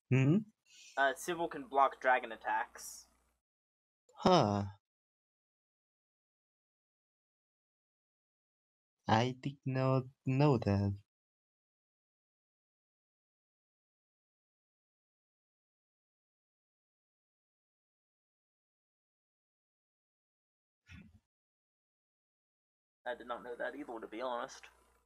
Hmm? Civil can block dragon attacks. Huh. I did not know that. I did not know that either, to be honest.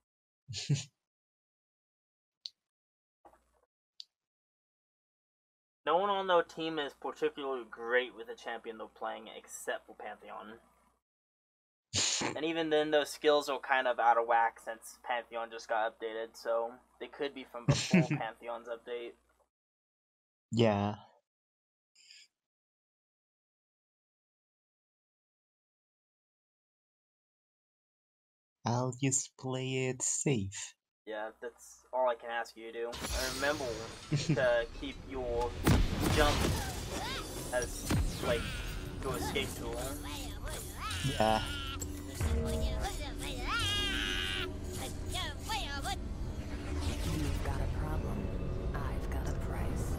No one on their team is particularly great with the champion they're playing except for Pantheon. And even then, those skills are kind of out of whack since Pantheon just got updated, so they could be from before Pantheon's update. Yeah. I'll just play it safe. Yeah, that's all I can ask you to do. And remember to keep your jump as, like, your escape tool. Yeah. You've got a problem. I've got a price.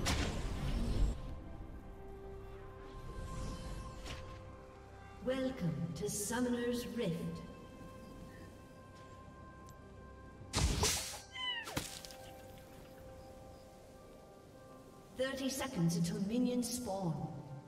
Welcome to Summoner's Rift. "30 seconds until minions spawn.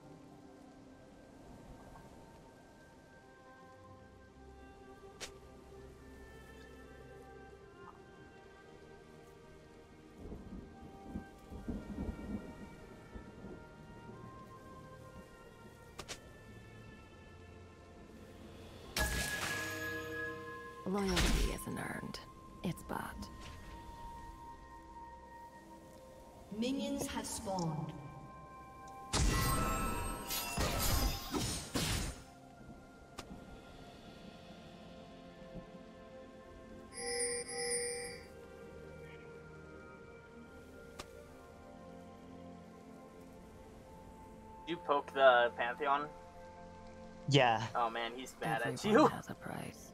Loyalty isn't earned. It's bought. Minions have spawned. Did you poke the Pantheon? Yeah. Oh man, he's mad at Everyone you. has a price.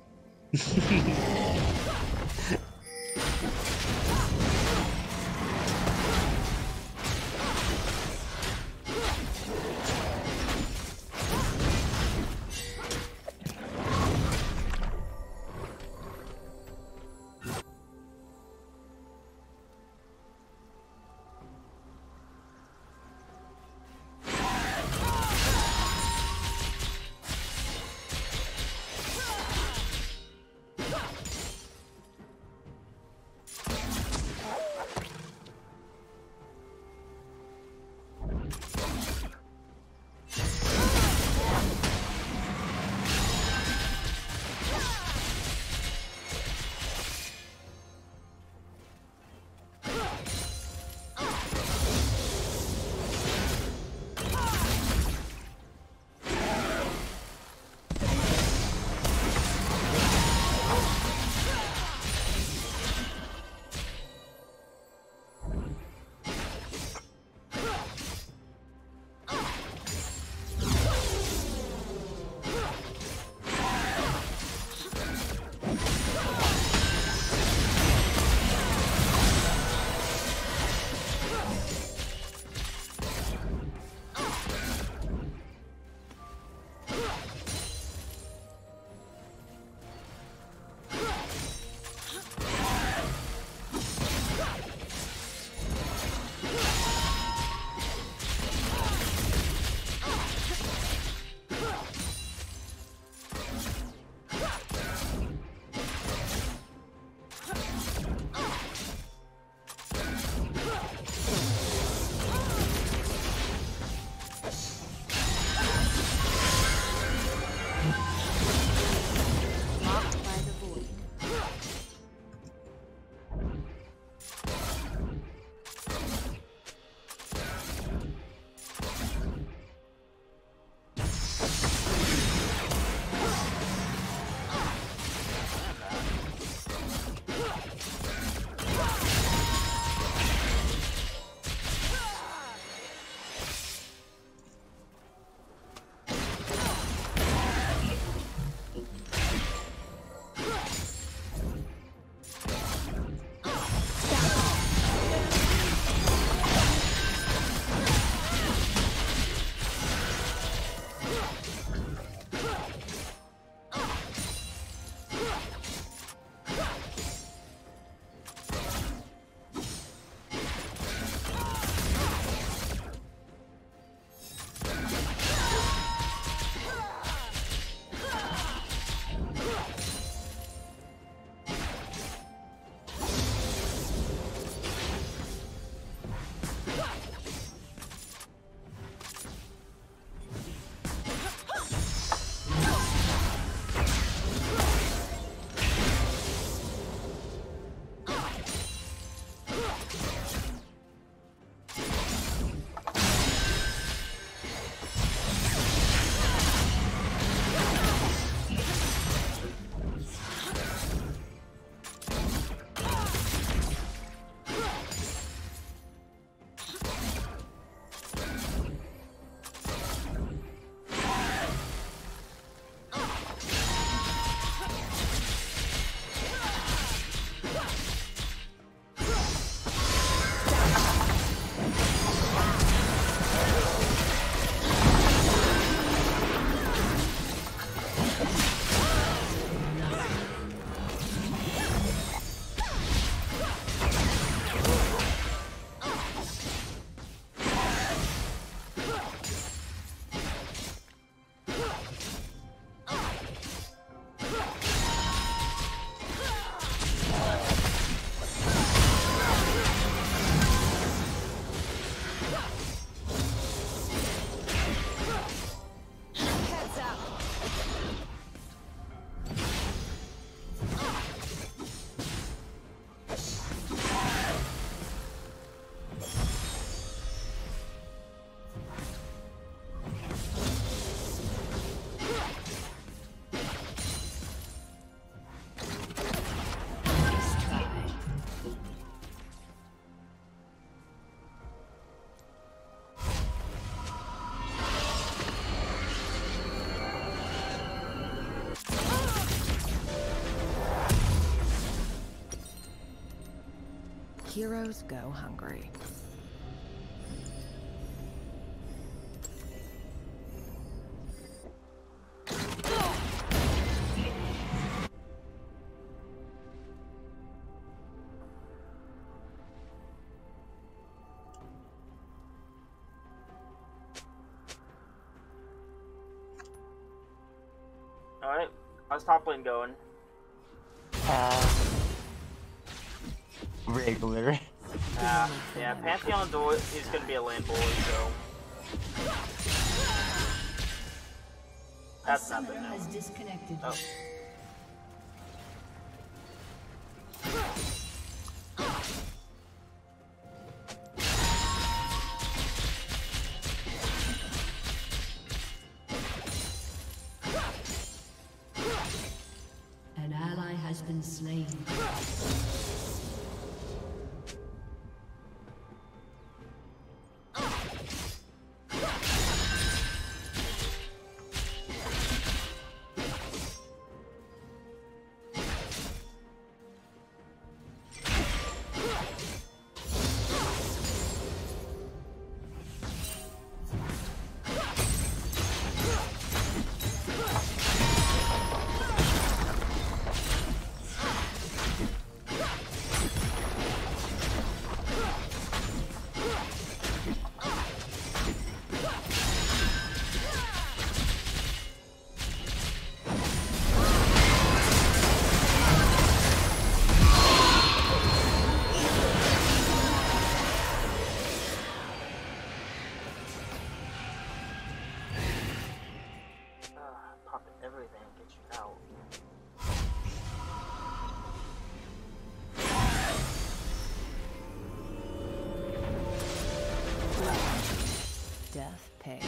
Heroes go hungry. Alright, how's top lane going? Regular. Yeah, Pantheon's is gonna be a lane bully, so A that's summoner nothing. has disconnected. Oh. An ally has been slain. Pop everything and get you out. Death pay.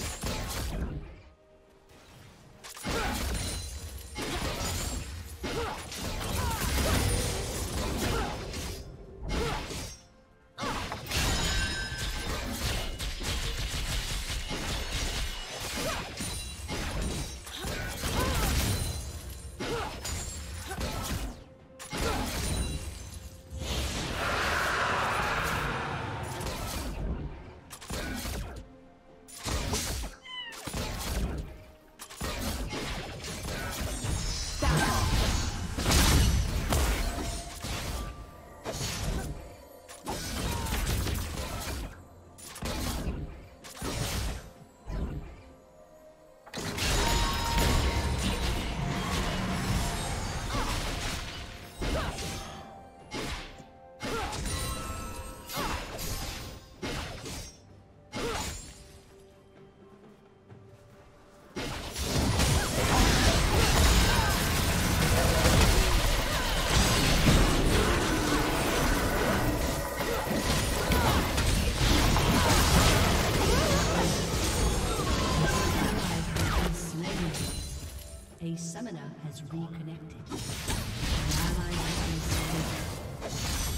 A summoner has reconnected. An ally has been slain.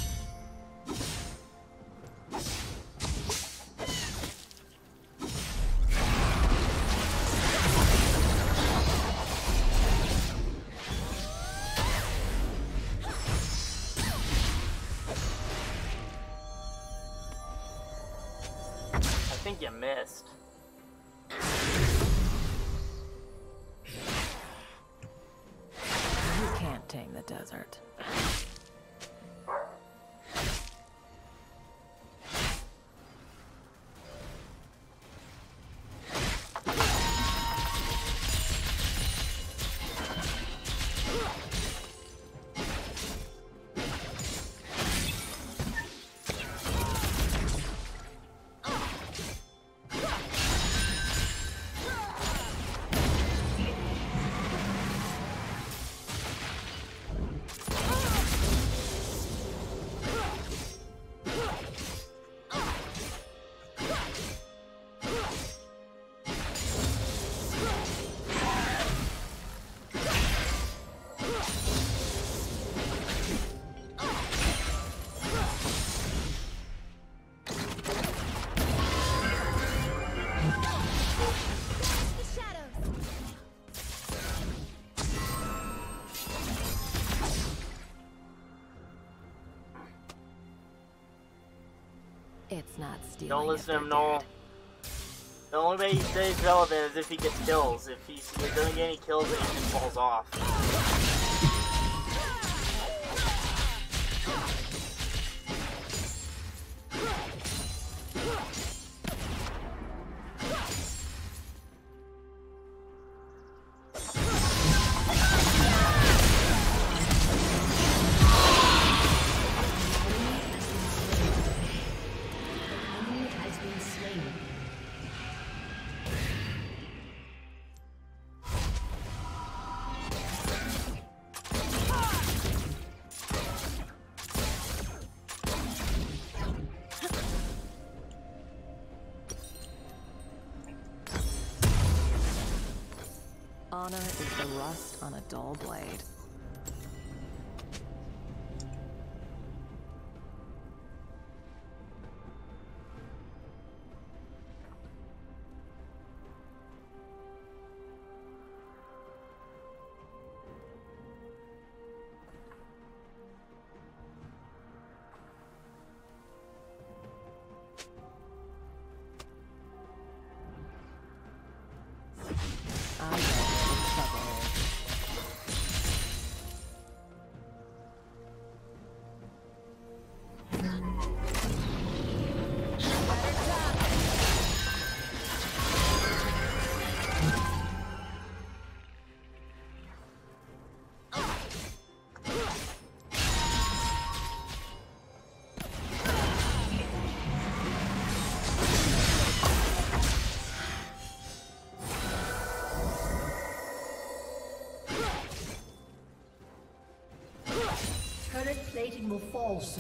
I think you missed. You can't tame the desert. It's not stealing. Don't if listen to him, they're Noel. dead. The only way he stays relevant is if he gets kills. If he doesn't get any kills, then he just falls off. Enemy has been slain. Honor is the rust on a dull blade. I know what the trouble is. Turret plating will fall soon.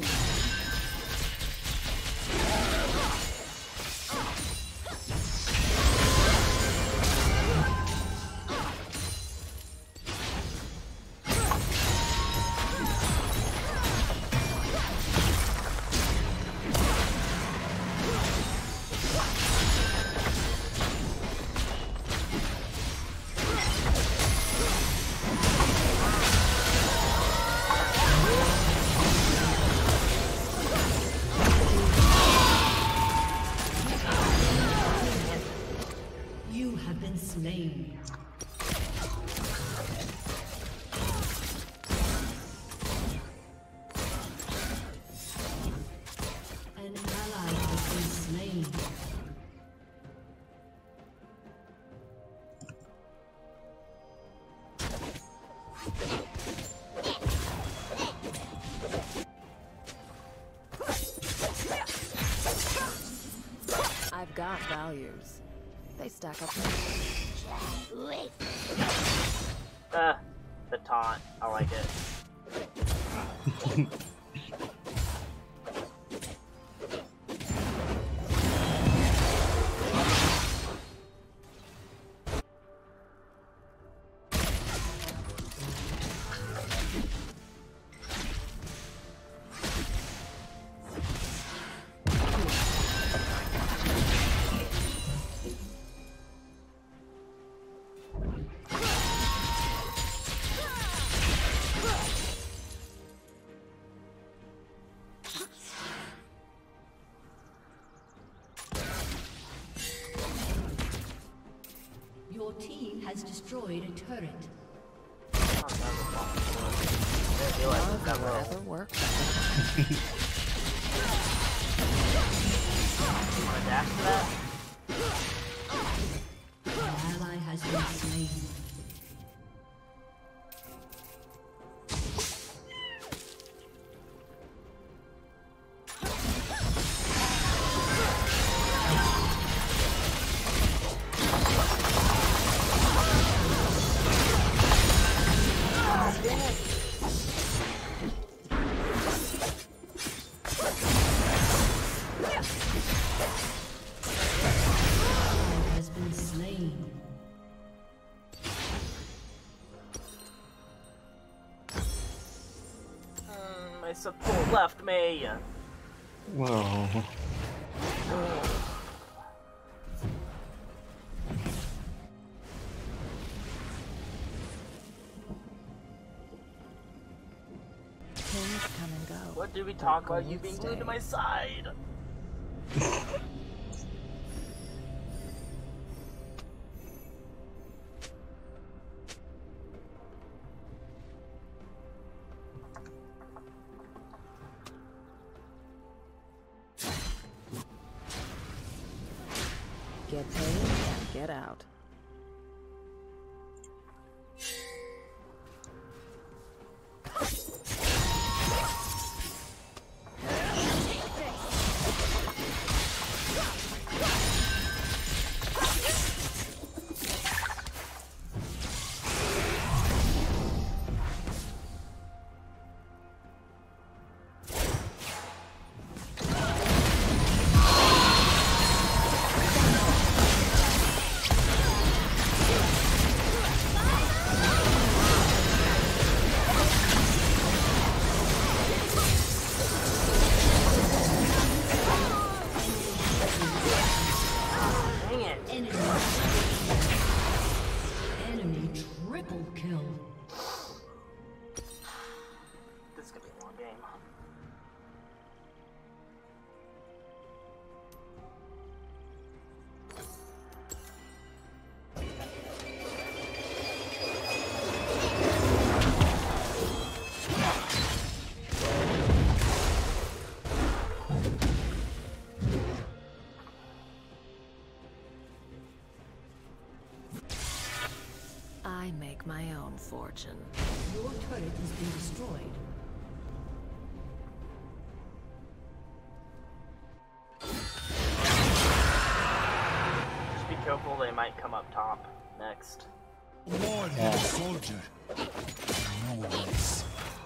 You have been slain. An ally has been slain. I've got values. They stack up. The taunt. I like it. Your team has destroyed a turret. I didn't realize it was that low. Whatever works. You wanna dash for that? An ally has been slain. Has been slain. My support left me. Whoa. Things come and go. What did we talk about? You Gold being glued to stay. my side. Get paid and get out. Enemy triple kill. This could be a long game. I make my own fortune. Your turret has been destroyed. Just be careful, they might come up top next. Lord, Yeah. a soldier. No worries.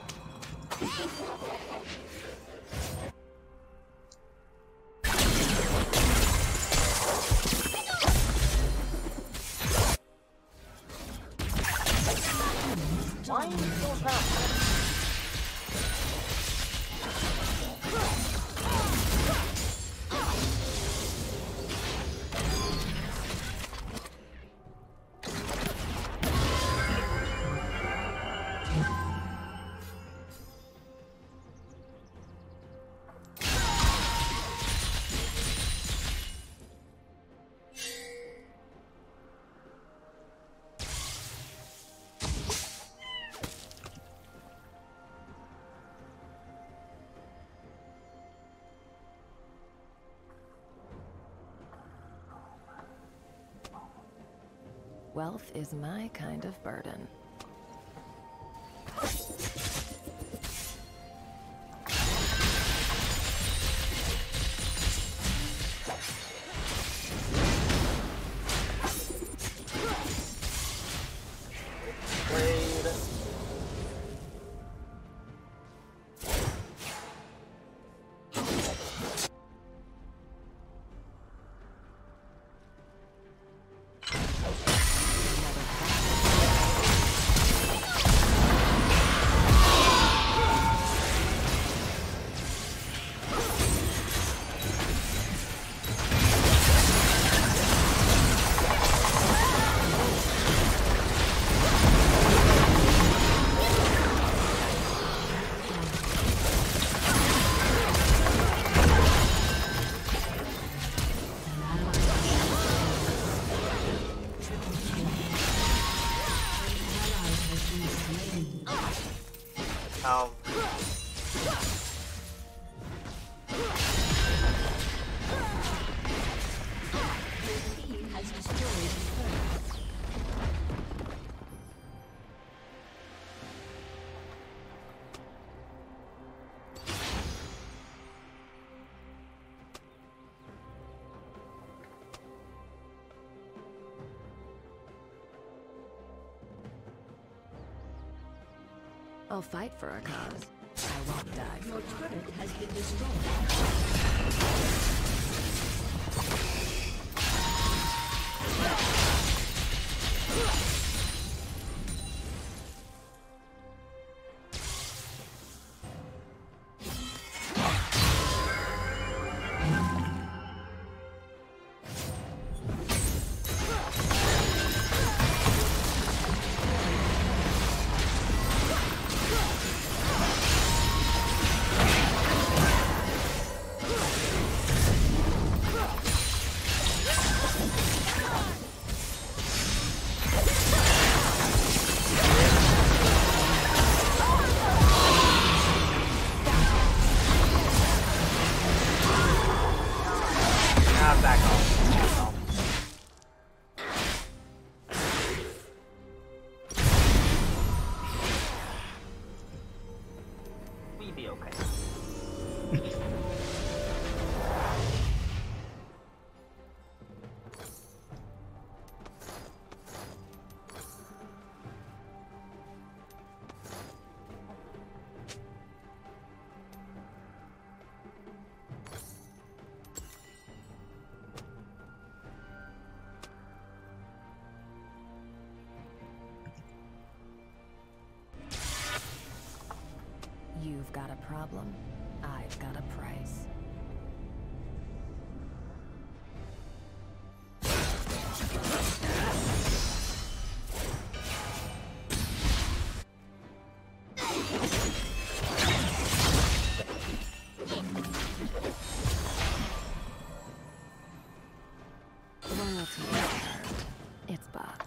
Why are you so fast? Wealth is my kind of burden. Blade. Oh. Your team has destroyed a turret. I'll fight for a cause. I won't die. Your turret has been destroyed. Back off. Back off. problem, I've got a price. Loyalty is earned. It's bought.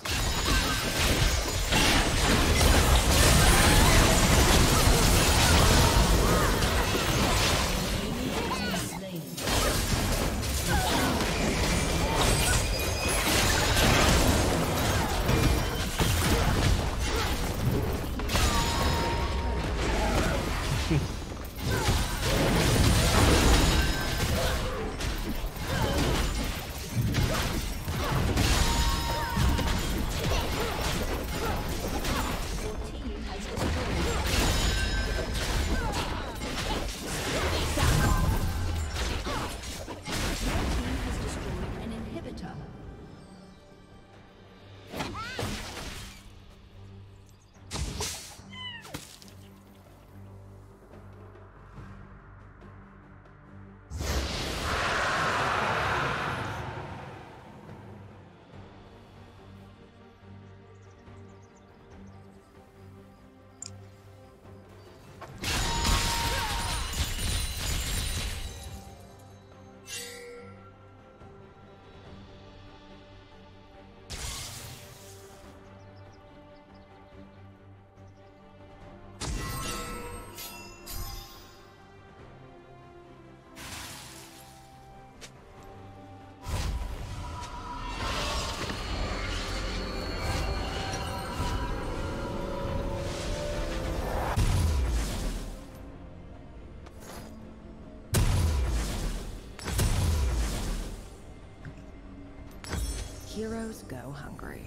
Heroes go hungry.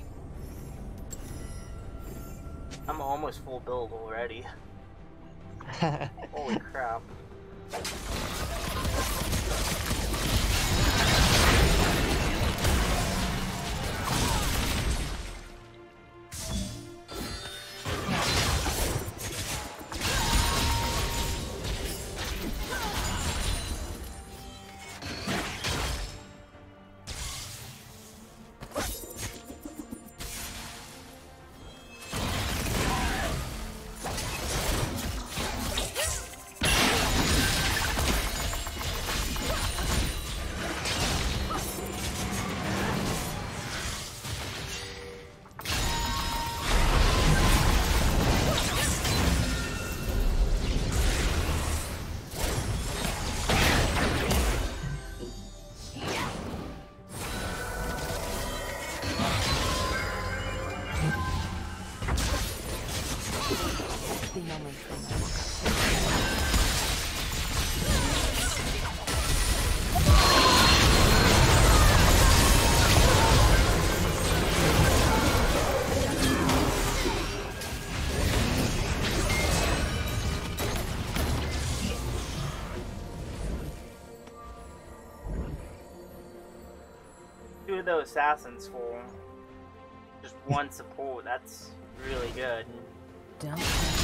I'm almost full build already. Holy crap. Two of those assassins for just one support, that's really good. Don't.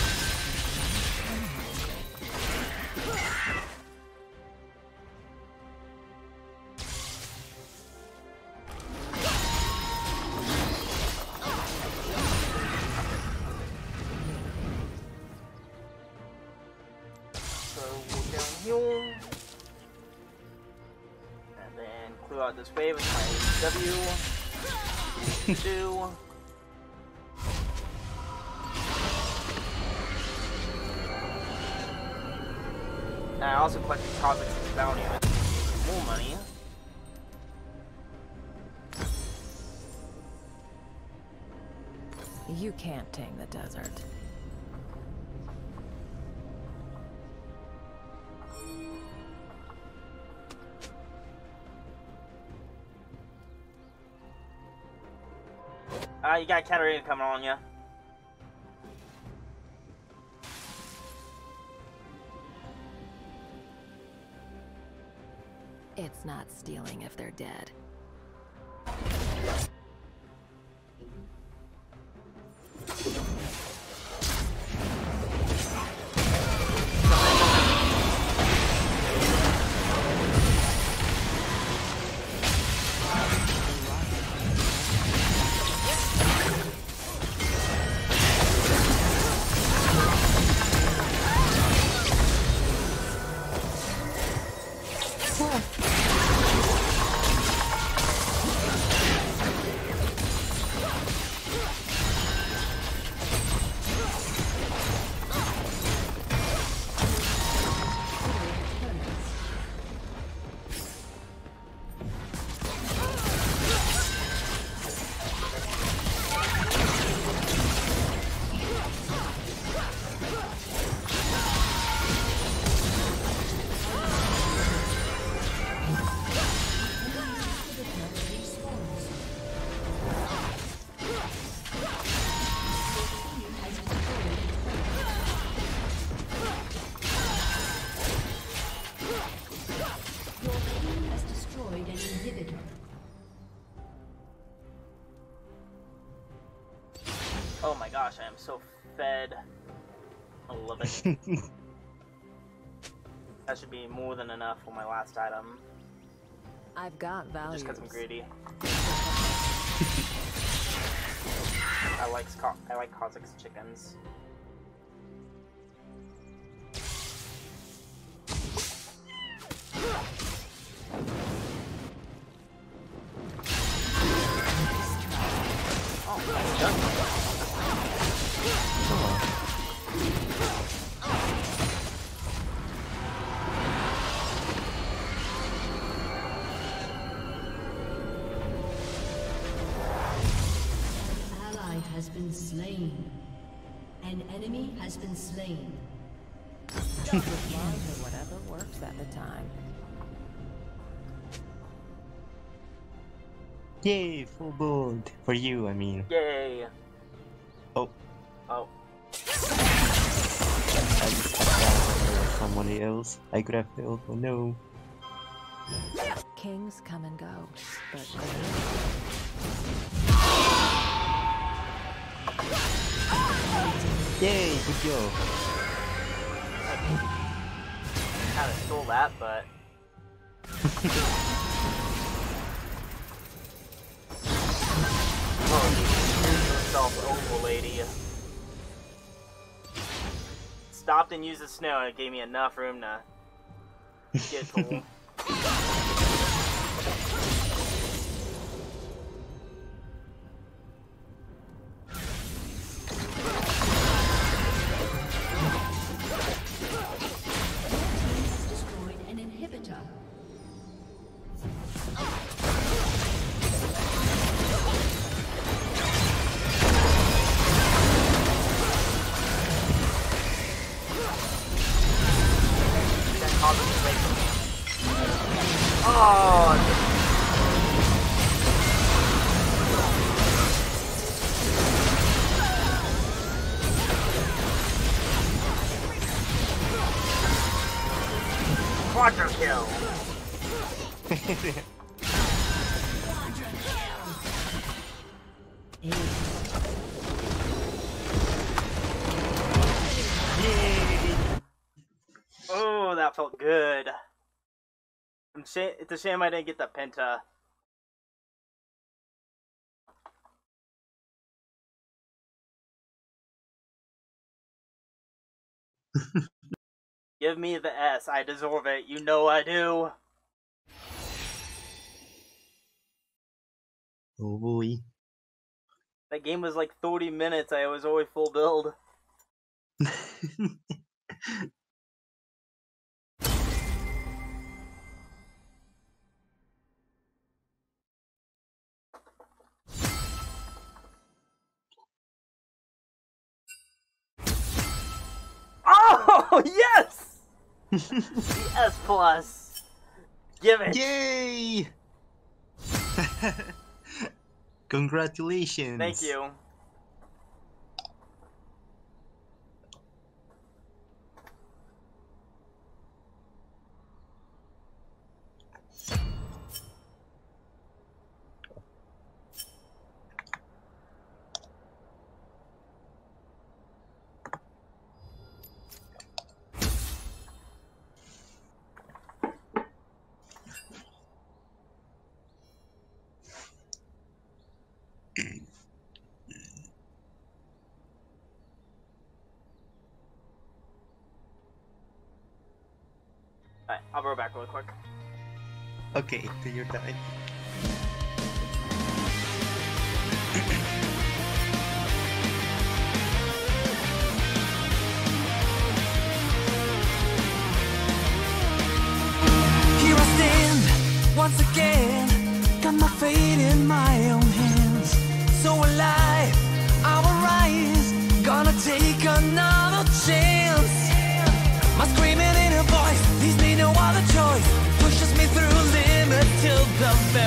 So we'll down here. And then clear out this wave with my W. 2. And I also collected Kha'Zix's bounty with more money. You can't tame the desert. You got Katarina coming on ya. It's not stealing if they're dead. an inhibitor. Oh my gosh, I am so fed. I love it. That should be more than enough for my last item. I've got values. Just because I'm greedy. I like Kazakh's chickens. Oh, nice done. Has been slain. An enemy has been slain. Just as long as whatever works at the time. Yay, full gold for you. I mean. Yay! Oh. Oh. I just cut down somebody else. I could have failed. Oh no. Kings come and go, but Yay, good job. Kind of stole that, but. Oh, he screwed himself over, lady. Stopped and used the snow, and it gave me enough room to get to. Destroyed an inhibitor. Oh! Quadra kill! Oh, that felt good. It's a shame I didn't get the penta. Give me the S. I deserve it. You know I do. Oh boy. That game was like 30 minutes. I was always full build. Oh, yes! The S plus. Give it. Yay! Congratulations. Thank you. Alright, I'll roll back real quick. Okay, to your time. Here I stand, once again, got my fate in my own hands. So alive, I'll rise, gonna take another chance. My screaming inner voice leaves me no other choice, pushes me through limits till the